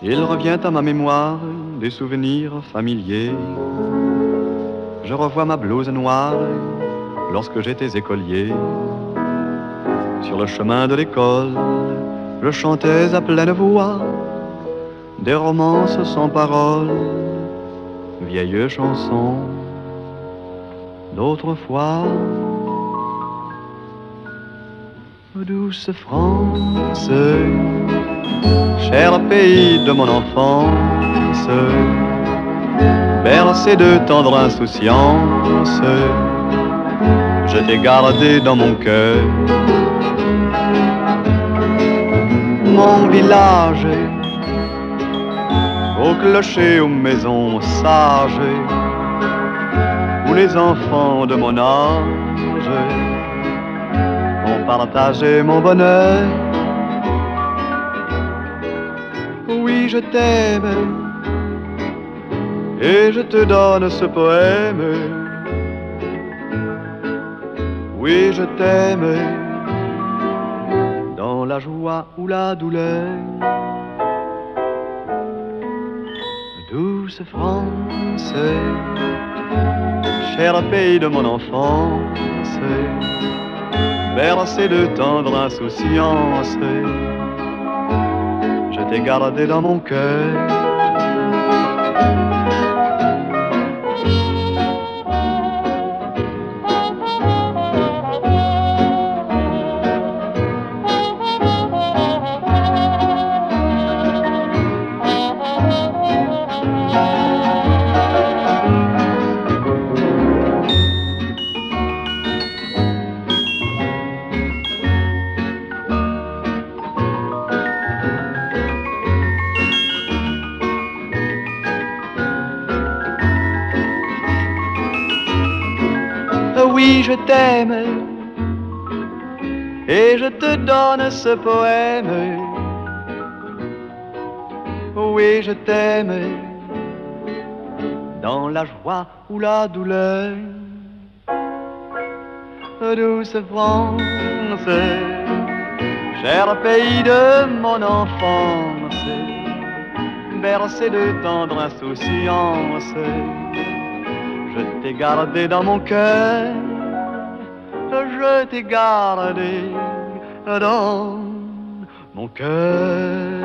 Il revient à ma mémoire des souvenirs familiers. Je revois ma blouse noire lorsque j'étais écolier. Sur le chemin de l'école, je chantais à pleine voix des romances sans paroles, vieilles chansons d'autrefois. Douce France, cher pays de mon enfance, bercé de tendre insouciance, je t'ai gardé dans mon cœur. Mon village, au clocher, aux maisons sages, où les enfants de mon âge ont partagé mon bonheur. Oui, je t'aime et je te donne ce poème. Oui, je t'aime dans la joie ou la douleur. Douce France, cher pays de mon enfance, bercé de tendre insouciance, je t'ai gardé dans mon cœur. Oui, je t'aime et je te donne ce poème. Oui, je t'aime dans la joie ou la douleur. Douce France, cher pays de mon enfance, bercé de tendre insouciance, je t'ai gardé dans mon cœur, je t'ai gardé dans mon cœur.